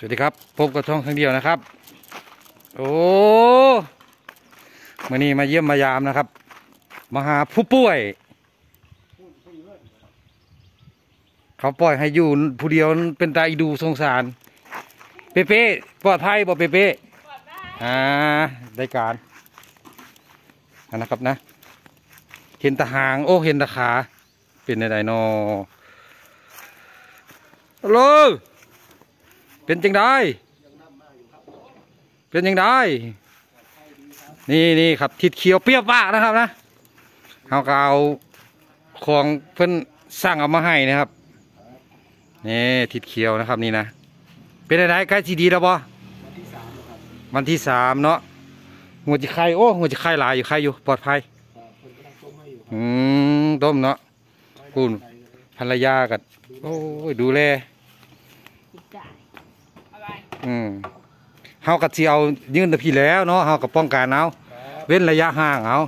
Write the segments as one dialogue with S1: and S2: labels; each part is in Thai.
S1: วัสดีครับพบกับช่องครั้งเดียวนะครับโอ้มื่อนี้มาเยี่ยมมายามนะครับมาหาผู้ป่วยเขาปล่อยให้อยู่ผู้เดียวเป็นตาอีดูสงสารเป๊ะปลอดภัยบ่เป๊ะได้การนะครับนะเห็นตาหางโอ้เห็นตาขาเป็นอะไรนอฮัลโหลเป็นจังได้เป็นจังได้นี่ครับทิดเขียวเปรี้ยวปากนะครับนะเขาก็เอาของเพิ่นสร้างเอามาให้นะครับนี่ทิดเขียวนะครับนี่นะเป็นอะไรใกล้ทีดีแล้วบ่วันที่3เนาะหัวจิไข่โอ้หัวจิไข่หลายอยู่ไข่อยู่ปลอดภัยต้มเนาะคุณภรรยากันโอ้ยดูแลเฮากับที่เอายื่นตะพีแล้วเนาะเฮากับป้องกันเอาเว้นระยะห่างเอา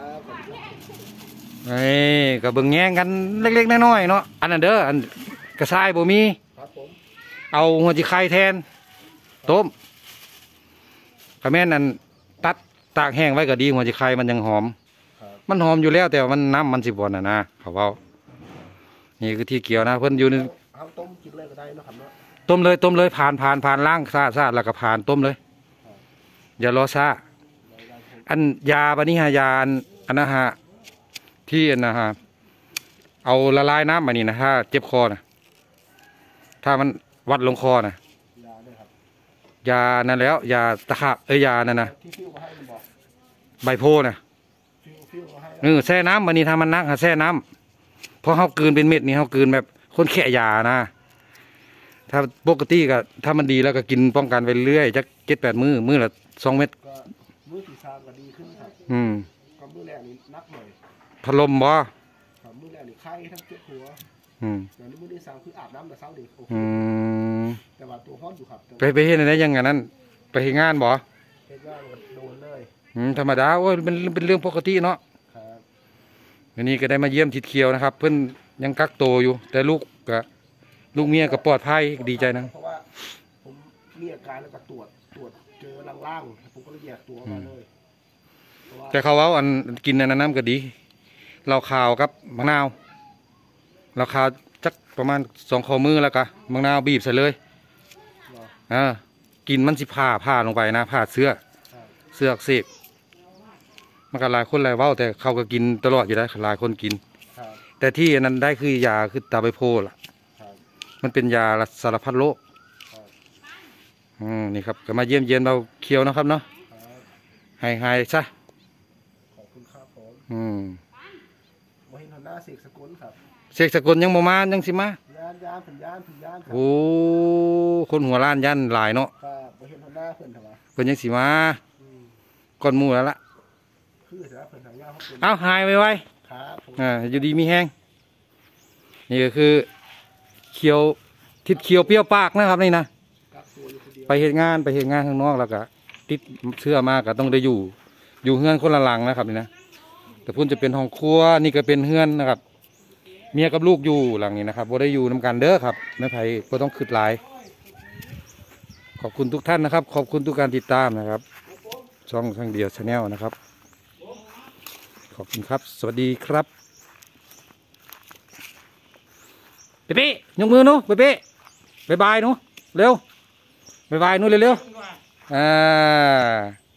S1: กับเบิ่งแย่งกันเล็กๆน้อยๆเนาะอันนั้นเด้ออันกระชายบ่มีเอาหัวจิไข่แทนต้มกระแม่นอันตัดตากแห้งไว้ก็ดีหัวจิไข่มันยังหอมมันหอมอยู่แล้วแต่มันน้ำมันสิบวันนะเขาเอานี่คือที่เกี่ยวนะเพิ่นอยู่ในต้มกินเลยก็ได้นะครับเนาะต้มเลยผ่านล่างซาแล้วก็ผ่านต้มเลยอย่ารอซาอันยาบานิฮายาอันนะฮะที่อันนะฮะเอาละลายน้ำมานี่นะถ้าเจ็บคอนะถ้ามันวัดลงคอนะยานั่นแล้วยาตะขาบยานั่นนะใบโพนะแช่น้ำมานี่ถ้ามันนักแช่น้ำเพราะเขากลืนเป็นเม็ดนี่เขากลืนแบบคนแค่ยานะถ้าปกติก็ถ้ามันดีแล้วก็กินป้องกันไปเรื่อยจะ7-8 มื้อละ2 เม็ดมื้อที่3ก็ดีขึ้นครับก็มื้อแรกนี่นักหน่อยพัดลมบ่มื้อแรกนี่ไข้ทั้งเจ็บหัวแต่มื้อที่3คืออาบน้ำแต่เช้าเด็กโอเคแต่ว่าตัวฮ้อนอยู่ครับไปเฮ็ดอะไรยังไงนั้นไปเฮ็ดงานบ่เฮ็ดงานโดนเลยธรรมดาโอ้ยเป็นเรื่องปกติเนาะครับวันนี้ก็ได้มาเยี่ยมทิดเขียวนะครับเพิ่นยังกักโตอยู่แต่ลูกเมียก็ปลอดภัยดีใจนะเพราะว่าผมมีอาการแล้วก็ตรวจเจอล่างๆผมก็เลยแยกตัวมาเลยแต่เขาว่าอันกินอันนั้นก็ดีเราข่าวกับมะนาวเราข่าวจักประมาณ2 ข้อมือแล้วก็มะนาวบีบใส่เลยกินมันสิผ่าลงไปนะผ่าเสื้ออักเสบมันก็หลายคนหลายเว้าแต่เขาก็กินตลอดอยู่ได้หลายคนกินแต่ที่นั้นได้คือยาคือตาใบโพล่ะมันเป็นยาสารพัดโรคนี่ครับก็มาเยี่ยมเยียนเราเคี้ยวนะครับเนาะให้ซะขอบคุณครับผมมาเห็นหัวหน้าเสกสกุลครับเสกสกุลยังมายังสิมาย่านโอ้คนหัวล้านย่านหลายเนาะมาเห็นหัวหน้าเพิ่นยังสิมาก่อนหมู่แล้วล่ะเอาหายไวอยู่ดีมีแห้งนี่ก็คือทิดเขียวเปรี้ยวปากนะครับนี่นะไปเหตุงานข้างนอกแล้วก็ติดเสื้อมากก็ต้องได้อยู่เฮือนคนละหลังนะครับนี่นะแต่พุ่นจะเป็นห้องครัวนี่ก็เป็นเฮือนนะครับเมียกับลูกอยู่หลังนี้นะครับบ่ได้อยู่นำกันเด้อครับแม่ไผ่ก็ต้องขึ้นหลายขอบคุณทุกท่านนะครับขอบคุณทุกการติดตามนะครับช่องทางเดียวชาแนลนะครับขอบคุณครับสวัสดีครับเป๊ะยกมือหนูเป๊ะบายบายหนูเร็วบายบายหนูเร็ว